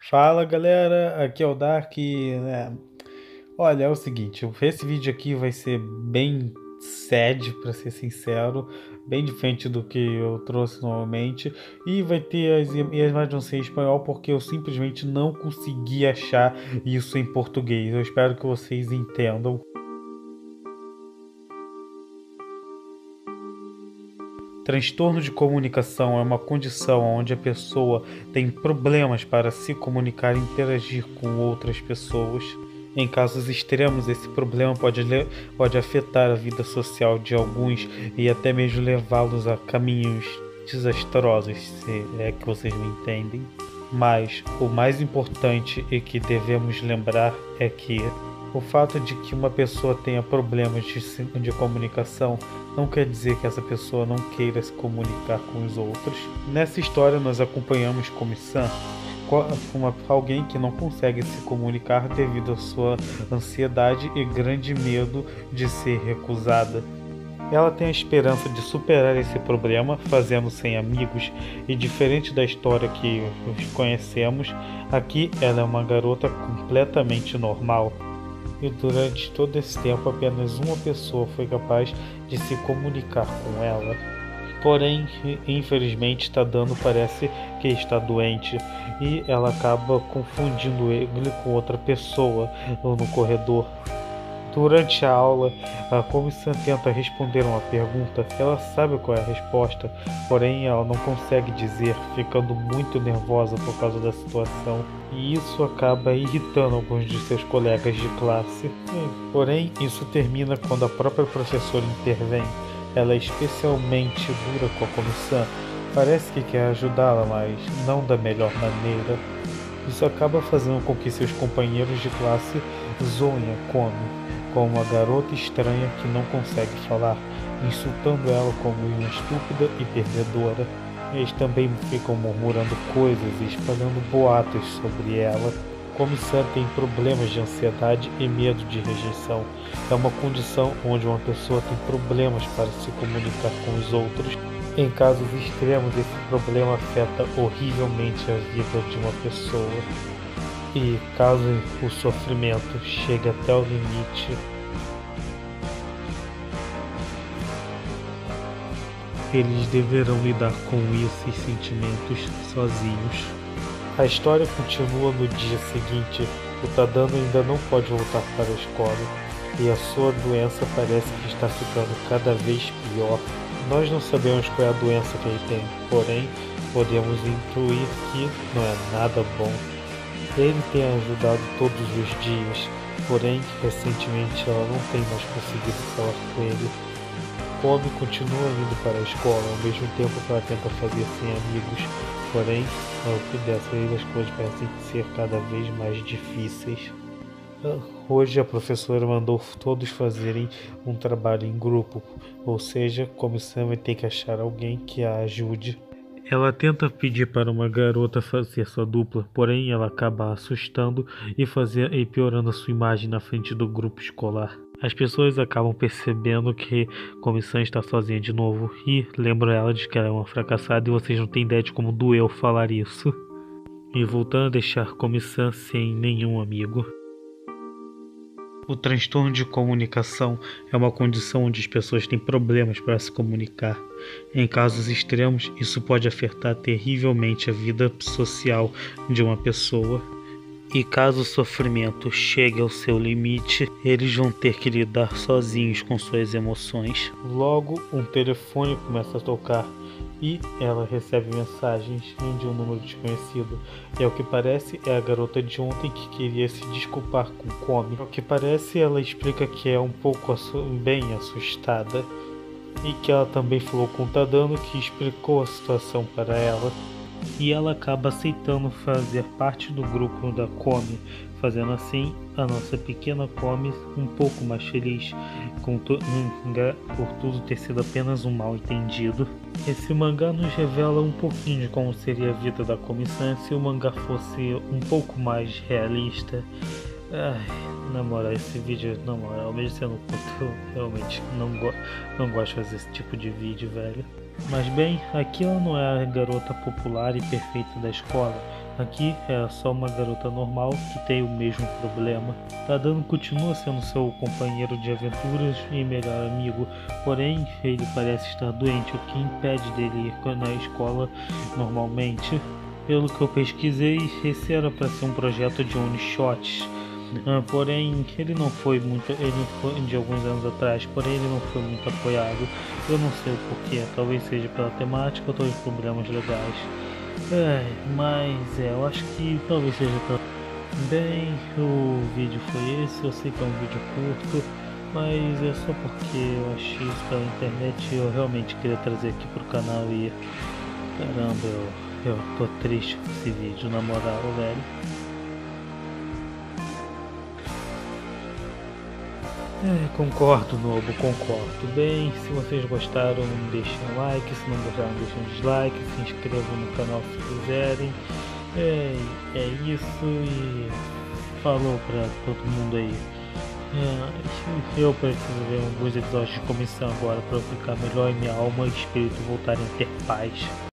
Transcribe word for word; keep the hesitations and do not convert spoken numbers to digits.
Fala galera, aqui é o Dark, né? Olha, é o seguinte, esse vídeo aqui vai ser bem sad, pra ser sincero, bem diferente do que eu trouxe normalmente, e vai ter as imagens não ser em espanhol porque eu simplesmente não consegui achar isso em português. Eu espero que vocês entendam. Transtorno de comunicação é uma condição onde a pessoa tem problemas para se comunicar e interagir com outras pessoas. Em casos extremos, esse problema pode, pode afetar a vida social de alguns e até mesmo levá-los a caminhos desastrosos, se é que vocês me entendem. Mas o mais importante e que devemos lembrar é que o fato de que uma pessoa tenha problemas de, de comunicação não quer dizer que essa pessoa não queira se comunicar com os outros. Nessa história nós acompanhamos Komi-san, uma, alguém que não consegue se comunicar devido à sua ansiedade e grande medo de ser recusada. Ela tem a esperança de superar esse problema fazendo-se amigos e, diferente da história que conhecemos, aqui ela é uma garota completamente normal. E durante todo esse tempo apenas uma pessoa foi capaz de se comunicar com ela. Porém, infelizmente, Tadano parece que está doente e ela acaba confundindo ele com outra pessoa no corredor. Durante a aula, a Komi-san tenta responder uma pergunta. Ela sabe qual é a resposta, porém ela não consegue dizer, ficando muito nervosa por causa da situação. E isso acaba irritando alguns de seus colegas de classe. Porém, isso termina quando a própria professora intervém. Ela é especialmente dura com a Komi-san. Parece que quer ajudá-la, mas não da melhor maneira. Isso acaba fazendo com que seus companheiros de classe zoem a Komi como uma garota estranha que não consegue falar, insultando ela como uma estúpida e perdedora. Eles também ficam murmurando coisas e espalhando boatos sobre ela. Komi-san tem problemas de ansiedade e medo de rejeição. É uma condição onde uma pessoa tem problemas para se comunicar com os outros. Em casos extremos, esse problema afeta horrivelmente a vida de uma pessoa. E caso o sofrimento chegue até o limite, eles deverão lidar com esses sentimentos sozinhos. A história continua no dia seguinte. O Tadano ainda não pode voltar para a escola e a sua doença parece que está ficando cada vez pior. Nós não sabemos qual é a doença que ele tem, porém podemos intuir que não é nada bom. Ele tem ajudado todos os dias, porém recentemente ela não tem mais conseguido falar com ele. Komi continua indo para a escola ao mesmo tempo que ela tenta fazer-se amigos, porém, ao que dessa vez as coisas parecem ser cada vez mais difíceis. Hoje a professora mandou todos fazerem um trabalho em grupo, ou seja, Komi-san vai ter que achar alguém que a ajude. Ela tenta pedir para uma garota fazer sua dupla, porém ela acaba assustando e, fazer, e piorando a sua imagem na frente do grupo escolar. As pessoas acabam percebendo que Komi-san está sozinha de novo e lembram ela de que ela é uma fracassada e vocês não têm ideia de como doeu falar isso. E voltando a deixar Komi-san sem nenhum amigo. O transtorno de comunicação é uma condição onde as pessoas têm problemas para se comunicar. Em casos extremos, isso pode afetar terrivelmente a vida social de uma pessoa. E caso o sofrimento chegue ao seu limite, eles vão ter que lidar sozinhos com suas emoções. Logo, um telefone começa a tocar e ela recebe mensagens de um número desconhecido. E ao que parece é a garota de ontem que queria se desculpar com Komi. Ao que parece, ela explica que é um pouco assu- bem assustada e que ela também falou com Tadano, que explicou a situação para ela. E ela acaba aceitando fazer parte do grupo da Komi, fazendo assim a nossa pequena Komi um pouco mais feliz, com to- por tudo ter sido apenas um mal entendido. Esse mangá nos revela um pouquinho de como seria a vida da Komi-san se o mangá fosse um pouco mais realista. Ai, na moral, esse vídeo, na moral, mesmo sendo curto, eu realmente não, go não gosto de fazer esse tipo de vídeo, velho. Mas bem, aqui ela não é a garota popular e perfeita da escola. Aqui é só uma garota normal que tem o mesmo problema. Tadano continua sendo seu companheiro de aventuras e melhor amigo, porém ele parece estar doente, o que impede dele ir na escola normalmente. Pelo que eu pesquisei, esse era para ser um projeto de one-shots. Ah, porém, ele não foi muito, ele não foi de alguns anos atrás, porém ele não foi muito apoiado. Eu não sei o porquê, talvez seja pela temática ou talvez problemas legais. É, mas é, eu acho que talvez seja pela... Bem, o vídeo foi esse, eu sei que é um vídeo curto, mas é só porque eu achei isso pela internet e eu realmente queria trazer aqui pro canal e... Caramba, eu, eu tô triste com esse vídeo, na moral, velho. É, concordo, Nobo, concordo. Bem, se vocês gostaram, deixem um like, se não gostaram, deixem um dislike, se inscrevam no canal se quiserem. É, é isso e falou pra todo mundo aí. É, eu preciso ver alguns episódios de comissão agora para eu ficar melhor e minha alma e espírito voltarem a ter paz.